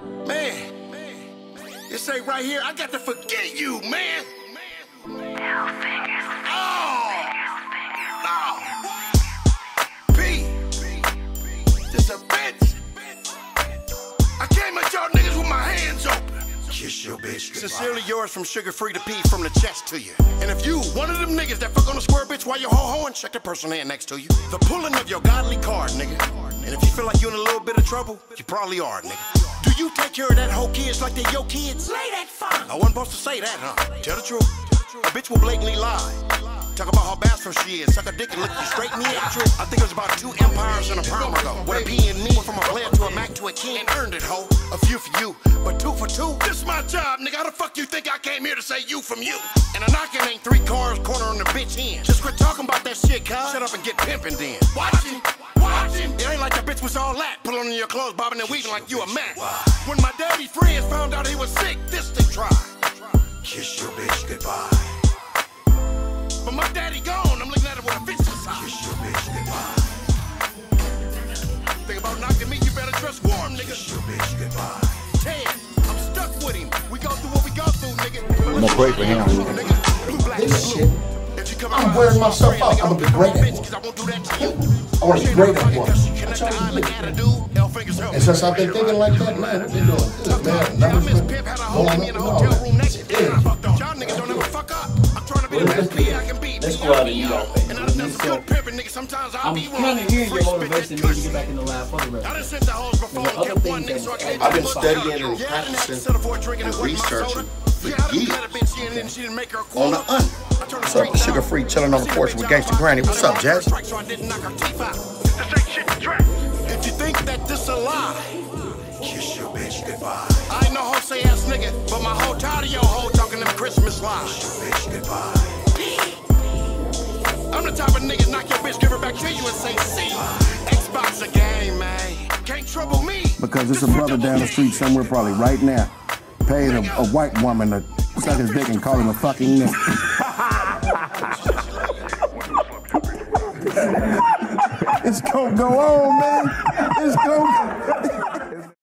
Man, this ain't right here. I got to forget you, man. This a bitch. I came at y'all niggas with my hands open. Kiss your bitch goodbye. Sincerely yours from Sugar Free to P from the chest to you. And if you one of them niggas that fuck on a square bitch while you're ho-hoing, check the person hand next to you. The pulling of your godly card, nigga. And if you feel like you're in a little bit of trouble, you probably are, nigga. Do you take care of that whole kids like they're your kids? Lay that fun. I wasn't supposed to say that, huh? Tell the truth. A bitch will blatantly lie. Talk about how bashful she is. Suck a dick and look you straight in the eye. I think it was about 2 empires and a pound ago. With a P and me, went from a player to a Mac to a king and earned it, ho. A few for you, but 2 for 2. This my job, nigga. How the fuck you think I came here to say you from you? And a knocking ain't 3 cars, corner on the bitch end. Just quit talking about that shit, cuz. Shut up and get pimping then. Watching. It ain't like the bitch was all that. Pull on your clothes, bobbing and weaving like you a man. When my daddy friends found out he was sick, this they tried. Kiss your bitch goodbye. But my daddy gone, I'm looking at it with a bitch inside. Kiss your bitch goodbye. Think about knocking me, you better dress warm, nigga. Kiss your bitch goodbye. Ted, I'm stuck with him. We go through what we go through, nigga. I'm gonna pray for him. This shit, I'm wearing myself out. I'm gonna be great at one. I want to be great at one. And since I've been thinking like that, man, what they doing? Good, man. Numbers been going up and all that. Y'all niggas don't ever fuck up. I'm trying to be the best P I can be. Let's go out and eat off. I'm kind of hearing your motivation to get back in the lab for the rest. I've been studying and practicing and researching for years on the under. What's up, Sugar Free, chilling on the porch with Gangsta Granny. What's up, Jazz? If you think that this a lie, kiss your bitch goodbye. I ain't no hoe say ass nigga, but my hoe tired of your hoe talking them Christmas lies. Kiss your bitch goodbye. I'm the type of nigga knock your bitch, give her back to you and say, see, Xbox a game, man. Can't trouble me. Because there's a brother down the street somewhere probably right now paying a white woman to suck his dick and call him a fucking nigga. It's gonna go on, man. It's gonna